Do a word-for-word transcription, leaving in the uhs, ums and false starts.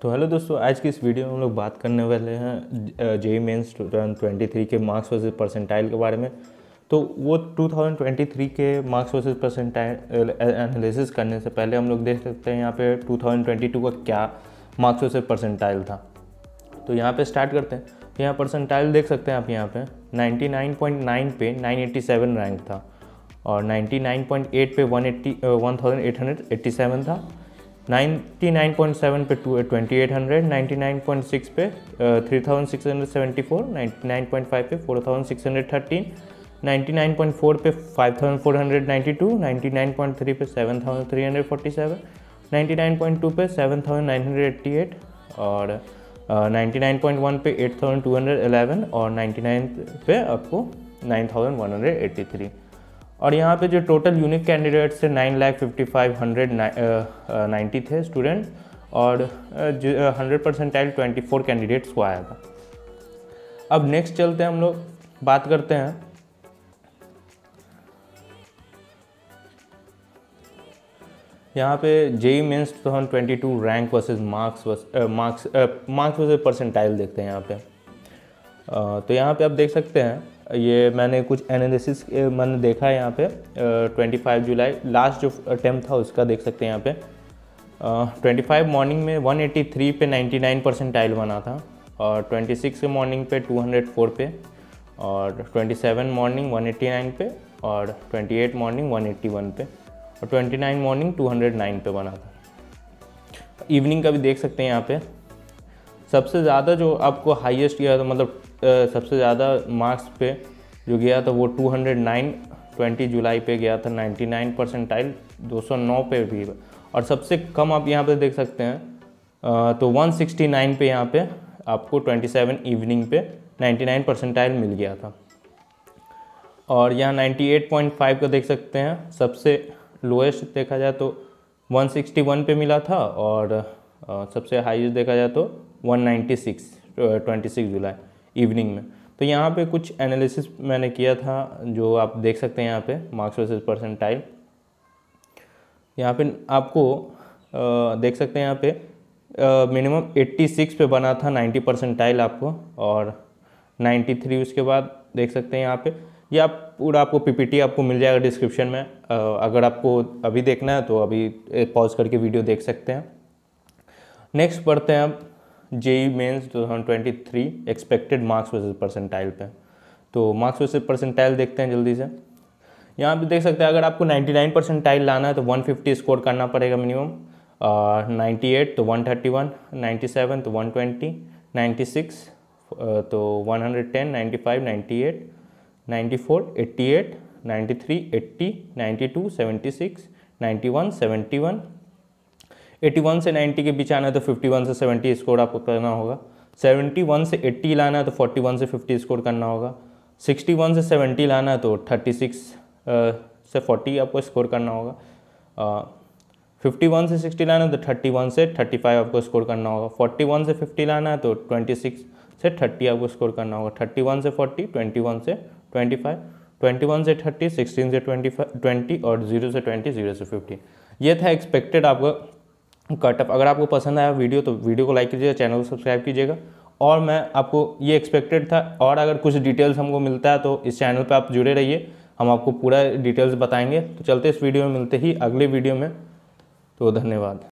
तो हेलो दोस्तों, आज की इस वीडियो में हम लोग बात करने वाले हैं JEE mains two thousand twenty three के मार्क्स वर्सेस परसेंटाइल के बारे में। तो वो टू थाउजेंड ट्वेंटी थ्री के मार्क्स वर्सेस परसेंटाइल एनालिसिस करने से पहले हम लोग देख सकते हैं यहाँ पे टू थाउजेंड ट्वेंटी टू का क्या मार्क्स वर्सेस परसेंटाइल था। तो यहाँ पे स्टार्ट करते हैं। तो यहाँ परसेंटाइल देख सकते हैं आप, यहाँ पे नाइन्टी नाइन पॉइंट नाइन पे नाइन एटी सेवन रैंक था और नाइन्टी नाइन पॉइंट एट पे one eighty one thousand eight hundred eighty seven था, नाइन्टी नाइन पॉइंट सेवन पे twenty eight hundred, ninety nine point six पे three thousand six hundred seventy four, ninety nine point five पे four thousand six hundred thirteen, ninety nine point four पे five thousand four hundred ninety two, ninety nine point three पे seven thousand three hundred forty seven, ninety nine point two पे seven thousand nine hundred eighty eight और ninety nine point one पे eight thousand two hundred eleven और ninety nine पे आपको nine thousand one hundred eighty three. और यहाँ पे जो टोटल यूनिक कैंडिडेट्स थे nine lakh fifty five hundred ninety थे स्टूडेंट और hundred percentile twenty four candidates को आया था। अब नेक्स्ट चलते हैं, हम लोग बात करते हैं यहाँ पे JEE mains two thousand twenty two rank versus marks marks marks versus percentile देखते हैं यहाँ पे। uh, तो यहाँ पे आप देख सकते हैं, ये मैंने कुछ एनालिसिस मैंने देखा है यहाँ पे ट्वेंटी फाइव जुलाई लास्ट जो अटेम्प्ट था उसका देख सकते हैं यहाँ पे। ट्वेंटी फाइव मॉर्निंग में वन एटी थ्री पे नाइन्टी नाइन परसेंटाइल बना था और ट्वेंटी सिक्स के मॉर्निंग पे टू हंड्रेड फोर पे और twenty seven morning one eighty nine पे और twenty eight morning one eighty one पे और twenty nine morning two hundred nine पे बना था। इवनिंग का भी देख सकते हैं यहाँ पे। सबसे ज़्यादा जो आपको हाईएस्ट गया था, मतलब सबसे ज़्यादा मार्क्स पे जो गया था वो two hundred nine twenty July पे गया था, ninety nine percentile two O nine पे भी। और सबसे कम आप यहाँ पे देख सकते हैं तो वन सिक्सटी नाइन पे यहाँ पे आपको ट्वेंटी सेवन इवनिंग पे नाइन्टी नाइन परसेंटाइल मिल गया था। और यहाँ नाइन्टी एट पॉइंट फाइव का देख सकते हैं, सबसे लोएस्ट देखा जाए तो वन सिक्सटी वन पे मिला था और सबसे हाईएस्ट देखा जाए तो one ninety six twenty six July evening में। तो यहाँ पे कुछ एनालिसिस मैंने किया था जो आप देख सकते हैं यहाँ पे मार्क्स वर्सेस परसेंटाइल। यहाँ पे आपको आ, देख सकते हैं यहाँ पे मिनिमम एट्टी सिक्स पे बना था नाइन्टी परसेंटाइल आपको और नाइन्टी थ्री उसके बाद देख सकते हैं यहाँ पे। ये आप पूरा आपको पीपीटी आपको मिल जाएगा डिस्क्रिप्शन में, आ, अगर आपको अभी देखना है तो अभी पॉज करके वीडियो देख सकते हैं। नेक्स्ट पढ़ते हैं आप JEE mains two thousand twenty three expected marks versus percentile पे। तो मार्क्स वर्सेस परसेंटाइल देखते हैं जल्दी से। यहाँ पे देख सकते हैं, अगर आपको नाइन्टी नाइन परसेंटाइल लाना है तो वन फिफ्टी स्कोर करना पड़ेगा मिनिमम, और नाइन्टी एट तो one thirty one, ninety seven तो वन ट्वेंटी, नाइन्टी सिक्स तो one hundred ten, ninety five ninety eight, ninety four eighty eight, ninety three eighty, ninety two seventy six, ninety one seventy one, eighty one से ninety के बीच आना है तो fifty one से seventy score आपको करना होगा, सेवेंटी वन से एट्टी लाना है तो फोर्टी वन से फिफ्टी स्कोर करना होगा, सिक्सटी वन से सेवेंटी लाना है तो थर्टी सिक्स से फोर्टी आपको स्कोर करना होगा, फिफ्टी वन से सिक्सटी लाना है तो थर्टी वन से थर्टी फाइव आपको स्कोर करना होगा, फोर्टी वन से फिफ्टी लाना है तो ट्वेंटी सिक्स से थर्टी आपको स्कोर करना होगा, थर्टी वन से फोर्टी, ट्वेंटी वन से ट्वेंटी फाइव, ट्वेंटी वन से थर्टी, सिक्सटीन से ट्वेंटी फाइव ट्वेंटी और जीरो से ट्वेंटी, जीरो से फिफ्टी। ये था एक्सपेक्टेड आपका कटअप। अगर आपको पसंद आया वीडियो तो वीडियो को लाइक कीजिएगा, चैनल को सब्सक्राइब कीजिएगा। और मैं आपको ये एक्सपेक्टेड था, और अगर कुछ डिटेल्स हमको मिलता है तो इस चैनल पे आप जुड़े रहिए, हम आपको पूरा डिटेल्स बताएंगे। तो चलते इस वीडियो में मिलते ही अगले वीडियो में। तो धन्यवाद।